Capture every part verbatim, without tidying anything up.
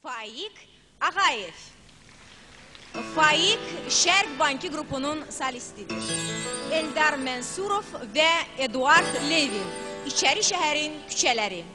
Faik Ağayev. Faik Şərq Banki qrupunun solistidir. Eldar Mansurov və Eduard Levin. İçəri şəhərin küçələri.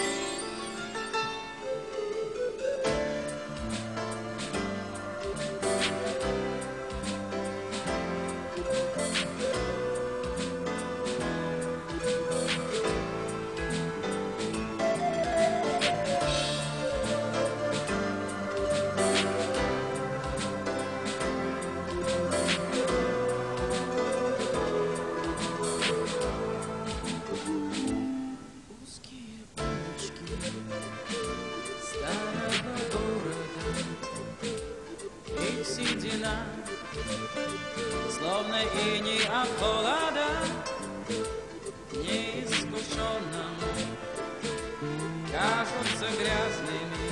Словно иней от холода, неискушенным, кажутся грязными,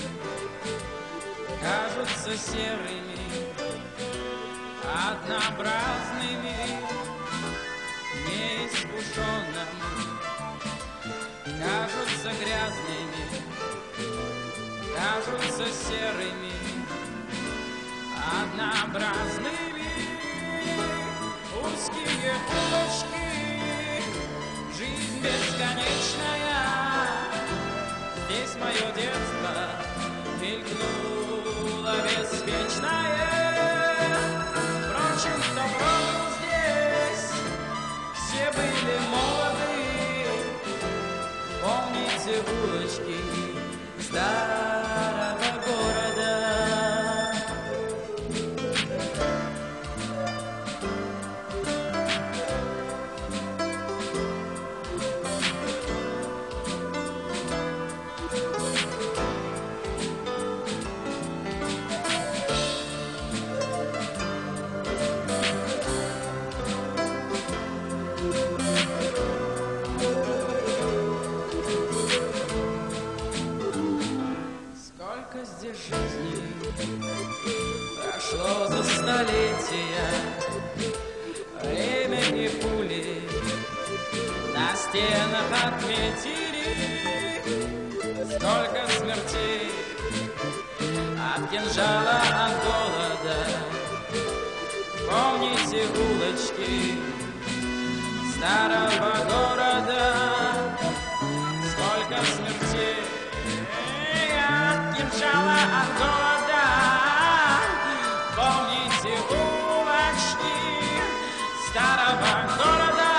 кажутся серыми, однообразными, неискушенным, кажутся грязными, кажутся серыми, однообразными. Узкие улочки, жизнь бесконечная. Здесь мое детство мелькнуло беспечное. Впрочем, кто прожил здесь, все были молоды. Помните улочки старого города. Здесь жизни прошло за столетия, время и пули на стенах отметили. Сколько смертей от кинжала, от голода. Помните улочки старого города. Сколько смертей кинжала от голода. Помните улочки старого города.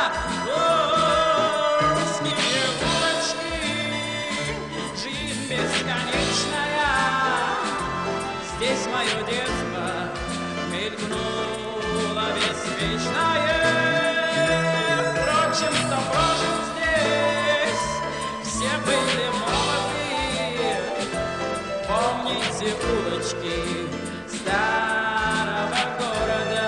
Русские улочки, жизнь бесконечная. Здесь мое детство мелькнуло беспечное. Впрочем, кто прожил здесь, все были молоды. Помните улочки старого города.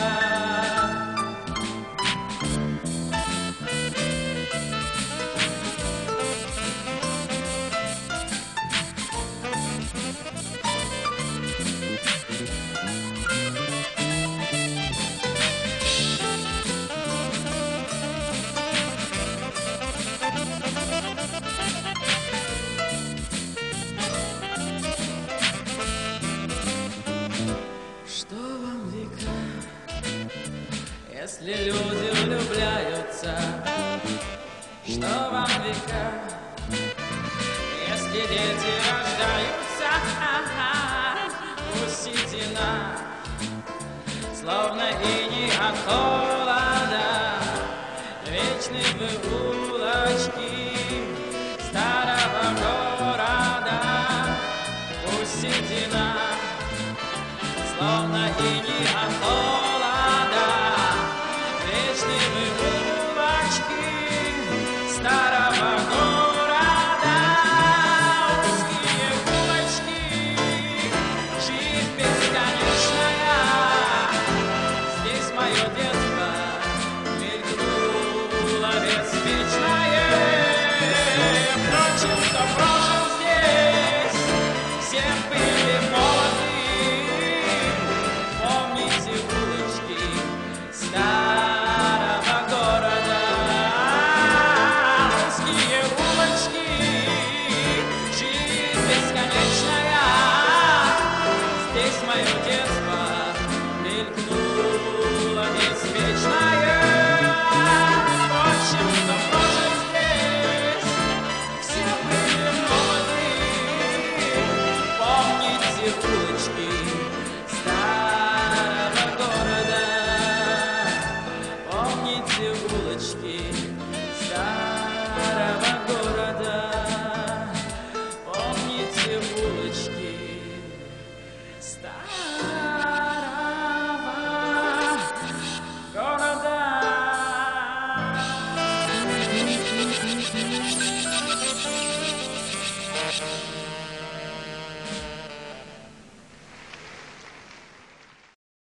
Если люди влюбляются, что вам века? Если дети рождаются, пусть седина, словно иней от холода. Вечны вы улочки старого города. Пусть седина, словно иней от холода.